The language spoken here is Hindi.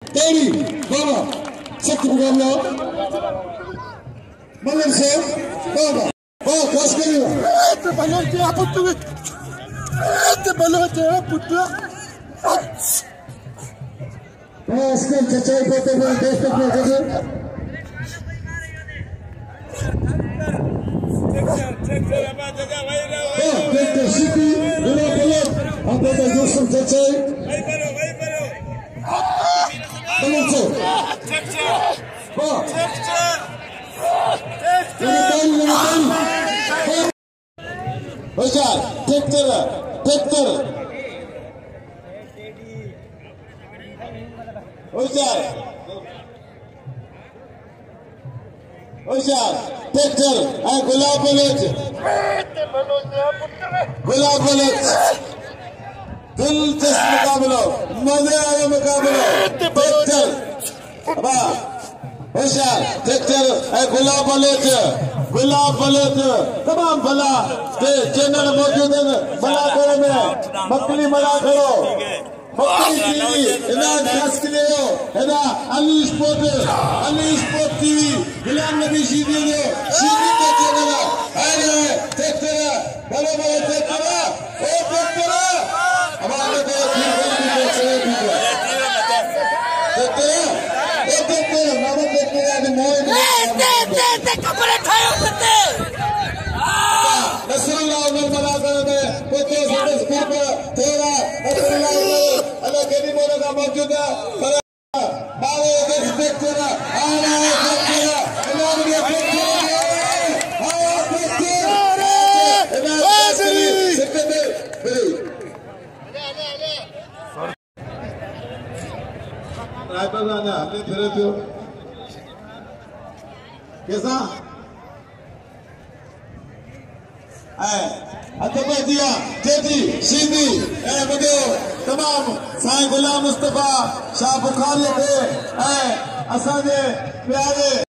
तेरी बाबा सख्त मुकाबला मलन से बाबा बहुत खास करेगा ते बलो ते पुत्र ते बलो ते पुत्र बस के चचाई पोते में दोस्त अपने जगह देखते सिटी बिना बोले हम बेटा यूसुफ चचाई बलो से Hoşçakal, tekrar. Hoşçakal, tekrar. Ay Gulab Baloch. Gulab Baloch. दिलचस्प मुकाबला, मजे आया मुकाबला. tekrar. अब होशियार, tekrar. ay Gulab Baloch. तमाम भला के चैनल मौजूद है भला करो में मक्खली भला करो मक्खली टीवी इनाम खास के लिए हो है ना अली स्पोर्ट टीवी गुलाम नबी शीदी ने शीदी के चैनल है ना देखते भले देखते अब आपने तो देखते नाम देखते मोह कपड़े खाओ करते नसरुल्लाह बना कर में कोते सदस्य पर तेरा नसरुल्लाह अल्लाह के भी बोले का मौजूद है बारे देखते ना आना देखते ना अल्लाह ने देखते रायबगाना हमने फिर तो कैसा दिया जेजी सीधी मुझे तमाम साईं गुलाम मुस्तफा शाह बुखारी थे असांजे प्यारे